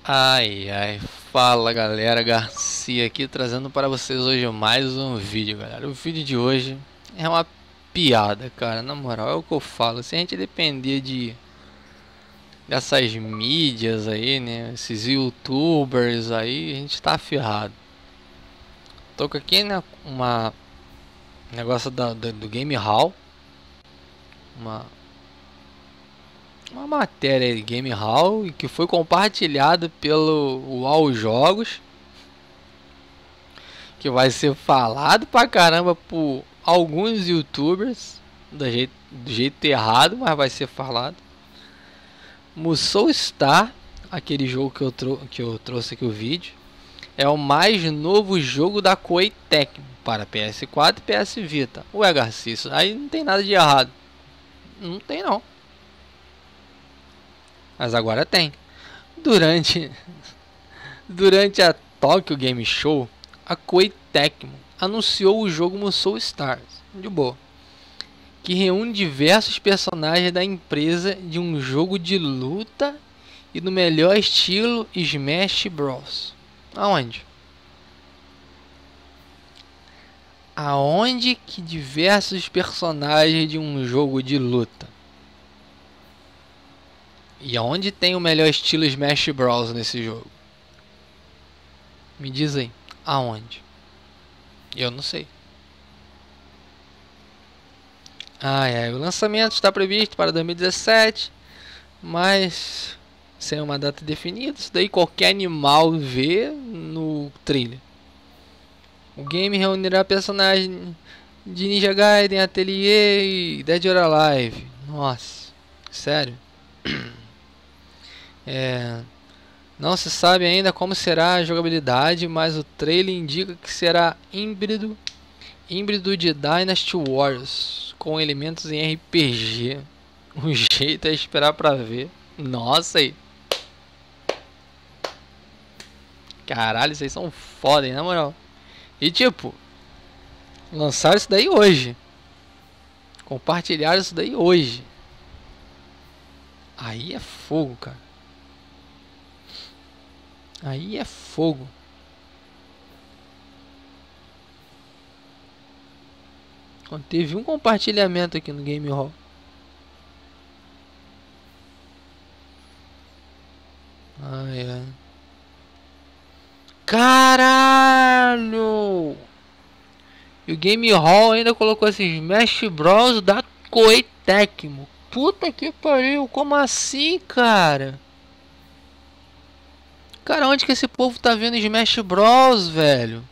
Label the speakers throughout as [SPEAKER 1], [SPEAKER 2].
[SPEAKER 1] Ai ai, fala galera, Garcia aqui trazendo para vocês hoje mais um vídeo, galera. O vídeo de hoje é uma piada, cara, na moral, é o que eu falo. Se a gente depender dessas mídias aí, né, esses youtubers aí, a gente tá ferrado. Tô com aqui, né, uma negócio do Game Hall, uma uma matéria de Game Hall que foi compartilhada pelo UOL Jogos, que vai ser falado pra caramba por alguns youtubers do jeito errado, mas vai ser falado. Musou Star, aquele jogo que eu trouxe aqui o vídeo, é o mais novo jogo da Koei Tecmo para PS4 e PS Vita. Ué, Garcia, isso aí não tem nada de errado. Não tem não. Mas agora tem. Durante Durante a Tokyo Game Show, a Koei Tecmo anunciou o jogo Musou Stars, de boa, que reúne diversos personagens da empresa de um jogo de luta e no melhor estilo Smash Bros. Aonde? Aonde que diversos personagens de um jogo de luta? E aonde tem o melhor estilo Smash Bros nesse jogo? Me diz aí, aonde? Eu não sei. O lançamento está previsto para 2017, mas sem uma data definida. Isso daí qualquer animal vê no trailer. O game reunirá personagens de Ninja Gaiden, Atelier e Dead or Alive. Nossa, sério? Não se sabe ainda como será a jogabilidade, mas o trailer indica que será híbrido de Dynasty Warriors, com elementos em RPG. O jeito é esperar pra ver. Nossa aí. Caralho, vocês são foda, hein, na moral. E tipo, lançaram isso daí hoje. Compartilharam isso daí hoje. Aí é fogo, cara. Aí é fogo. Teve um compartilhamento aqui no Game Hall. Caralho! E o Game Hall ainda colocou assim, Smash Bros da Koei Tecmo. Puta que pariu, como assim, cara? Cara, onde que esse povo tá vendo Smash Bros, velho?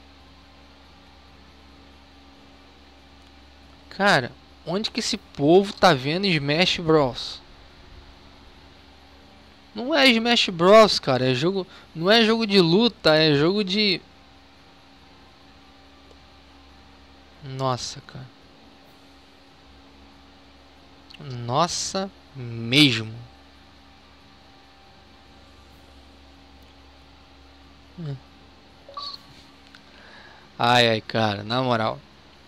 [SPEAKER 1] Cara, onde que esse povo tá vendo Smash Bros? Não é Smash Bros, cara, é jogo, não é jogo de luta, é jogo de... Nossa, cara. Nossa, mesmo. Ai, cara, na moral.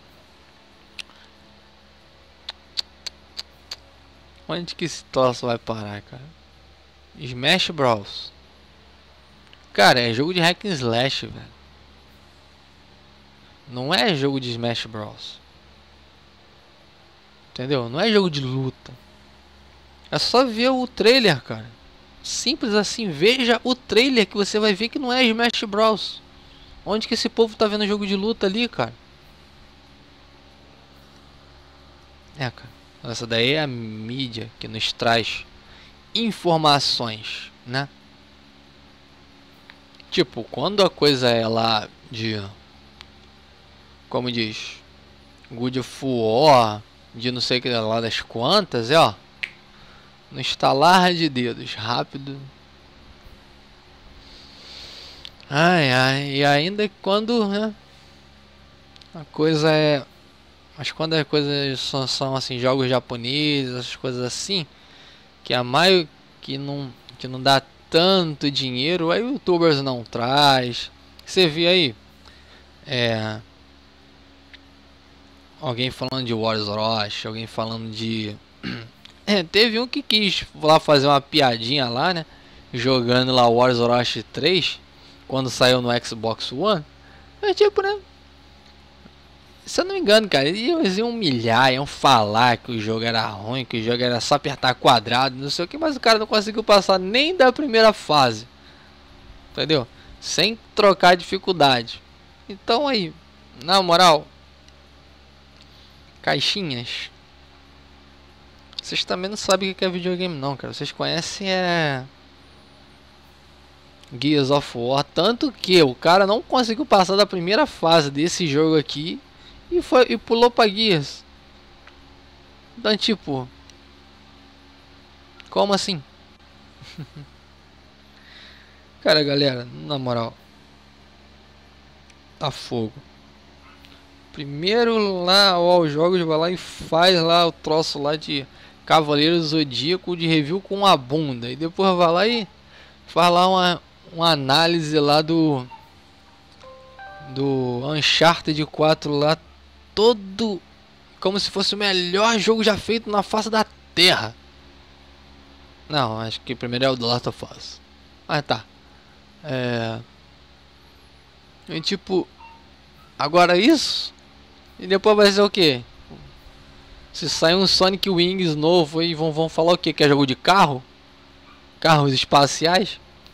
[SPEAKER 1] Onde que esse troço vai parar, cara? Smash Bros. Cara, é jogo de hack and slash, velho. Não é jogo de Smash Bros. Entendeu? Não é jogo de luta. É só ver o trailer, cara. Simples assim, veja o trailer que você vai ver que não é Smash Bros. Onde que esse povo tá vendo jogo de luta ali, cara? Cara. Essa daí é a mídia que nos traz informações, né? Tipo, quando a coisa é lá de... Como diz... God of War... De não sei o que lá das quantas, ó... No estalar de dedos, rápido... E ainda quando, né? A coisa é... Mas quando as coisas são assim, jogos japoneses, essas coisas assim... Que a maio que não dá tanto dinheiro, aí youtubers não traz. Você vê aí alguém falando de Wars Rush, alguém falando de teve um que quis lá fazer uma piadinha lá, né, jogando lá Wars Orochi 3 quando saiu no Xbox One. É tipo, né? Se eu não me engano, cara, eles iam humilhar, iam falar que o jogo era ruim, que o jogo era só apertar quadrado, não sei o que, mas o cara não conseguiu passar nem da primeira fase. Entendeu? Sem trocar dificuldade. Então aí, na moral, caixinhas. Vocês também não sabem o que é videogame não, cara. Vocês conhecem Gears of War, tanto que o cara não conseguiu passar da primeira fase desse jogo aqui e pulou pra Gears. Então tipo, como assim? Cara, galera, na moral, tá fogo. Primeiro lá, ó, os jogos vai lá e faz lá o troço lá de Cavaleiro Zodíaco de review com a bunda. E depois vai lá e faz lá uma análise lá do Uncharted 4 lá, todo como se fosse o melhor jogo já feito na face da Terra. Não, acho que primeiro é o The Last of Us. Ah, tá. E tipo, agora isso e depois vai ser o que? Se sair um Sonic Wings novo aí, vão falar o que? Que é jogo de carro? Carros espaciais?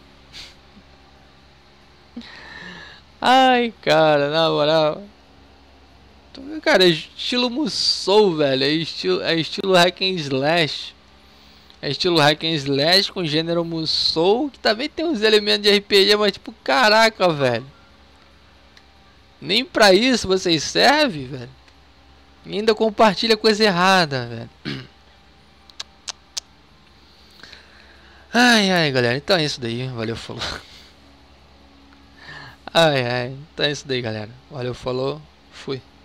[SPEAKER 1] Ai, cara, na moral. Cara, é estilo Musou, velho. É estilo hack and slash. É estilo hack and slash com gênero Musou, que também tem uns elementos de RPG, mas tipo, caraca, velho. Nem pra isso vocês servem, velho. E ainda compartilha coisa errada, velho. Ai, galera. Então é isso daí. Valeu, falou. Então é isso daí, galera. Valeu, falou. Fui.